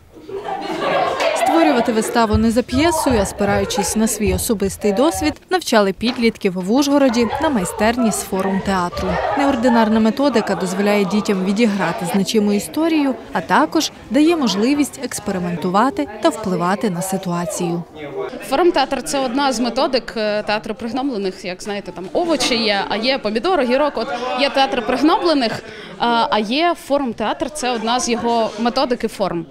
Створювати виставу не за п'єсою, а спираючись на свій особистий досвід, навчали підлітків в Ужгороді на майстерні з форум театру. Неординарна методика дозволяє дітям відіграти значиму історію, а також дає можливість експериментувати та впливати на ситуацію. Форум театр – це одна з методик театру пригноблених. Як знаєте, там овочі є, а є помідор, огірок. От є театр пригноблених, а є форум театр – це одна з його методик і форм.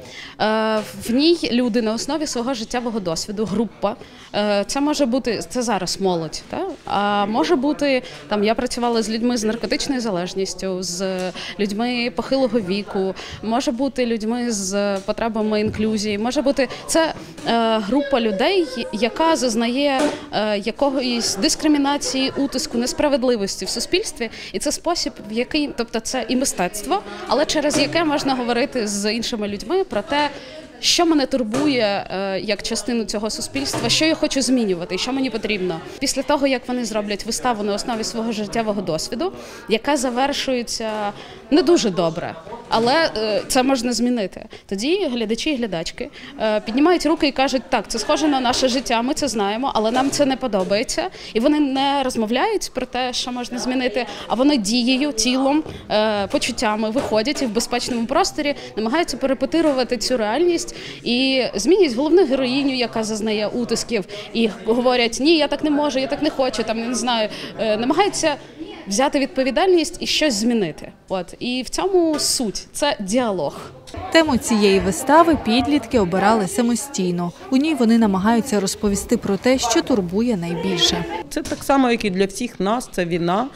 В ній люди на основі свого життєвого досвіду, група. Це може бути, це зараз молодь, а може бути, там я працювала з людьми з наркотичною залежністю, з людьми похилого віку, може бути людьми з потребами інклюзії, може бути, це група людей, яка зазнає якоїсь дискримінації, утиску, несправедливості в суспільстві. І це спосіб, в який, тобто це і мистецтво, але через яке можна говорити з іншими людьми про те, що мене турбує як частину цього суспільства, що я хочу змінювати, що мені потрібно. Після того, як вони зроблять виставу на основі свого життєвого досвіду, яка завершується не дуже добре, але це можна змінити. Тоді глядачі і глядачки піднімають руки і кажуть, так, це схоже на наше життя, ми це знаємо, але нам це не подобається. І вони не розмовляють про те, що можна змінити, а вони дією, тілом, почуттями виходять і в безпечному просторі намагаються перепетирувати цю реальність і змінюють головну героїню, яка зазнає утисків, і говорять, ні, я так не можу, я так не хочу, там, не знаю, намагаються взяти відповідальність і щось змінити. От. І в цьому суть – це діалог. Тему цієї вистави підлітки обирали самостійно. У ній вони намагаються розповісти про те, що турбує найбільше. Це так само, як і для всіх нас, це війна,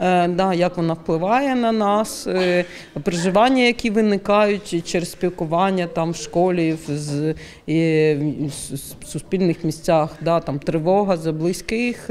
як вона впливає на нас, переживання, які виникають через спілкування там, в школі, в суспільних місцях, там, тривога за близьких,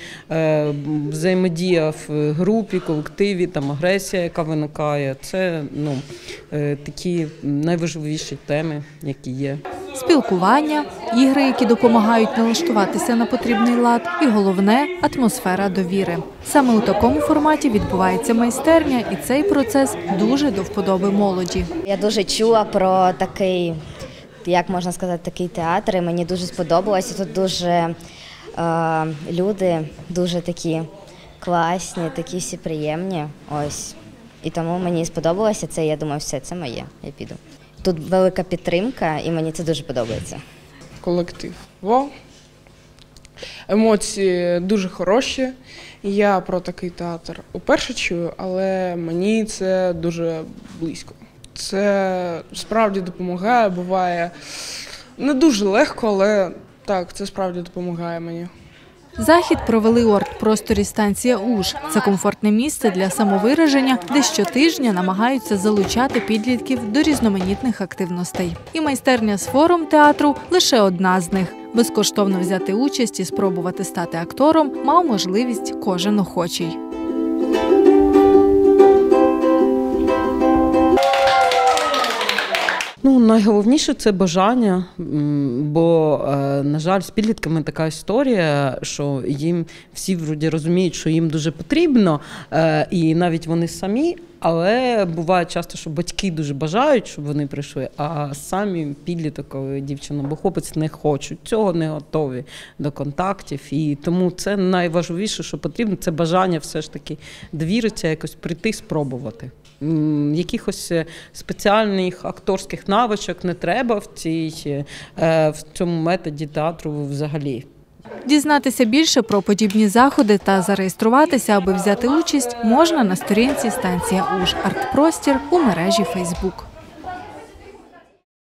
взаємодія в групі, колективі, там, агресія, яка виникає. Це такі найважливіші теми, які є. Спілкування, ігри, які допомагають налаштуватися на потрібний лад, і головне – атмосфера довіри. Саме у такому форматі відбувається майстерня, і цей процес дуже до вподоби молоді. Я дуже чула про такий, як можна сказати, такий театр, і мені дуже сподобалося. Тут дуже люди дуже такі класні, такі всі приємні. Ось. І тому мені сподобалося це, я думаю, все, це моє, я піду. Тут велика підтримка, і мені це дуже подобається. Колектив. Емоції дуже хороші. Я про такий театр уперше чую, але мені це дуже близько. Це справді допомагає, буває не дуже легко, але так, це справді допомагає мені. Захід провели у арт-просторі станція УЖ. Це комфортне місце для самовираження, де щотижня намагаються залучати підлітків до різноманітних активностей. І майстерня з форум театру – лише одна з них. Безкоштовно взяти участь і спробувати стати актором мав можливість кожен охочий. Найголовніше – це бажання, бо, на жаль, з підлітками така історія, що їм всі вроді розуміють, що їм дуже потрібно, і навіть вони самі, але буває часто, що батьки дуже бажають, щоб вони прийшли, а самі підліток, дівчина або хлопець не хочуть цього, не готові до контактів. І тому це найважливіше, що потрібно, це бажання все ж таки довіритися, якось прийти, спробувати. Якихось спеціальних акторських навичок не треба в цьому методі театру взагалі. Дізнатися більше про подібні заходи та зареєструватися, аби взяти участь, можна на сторінці станція УЖ «Арт-простір» у мережі Facebook.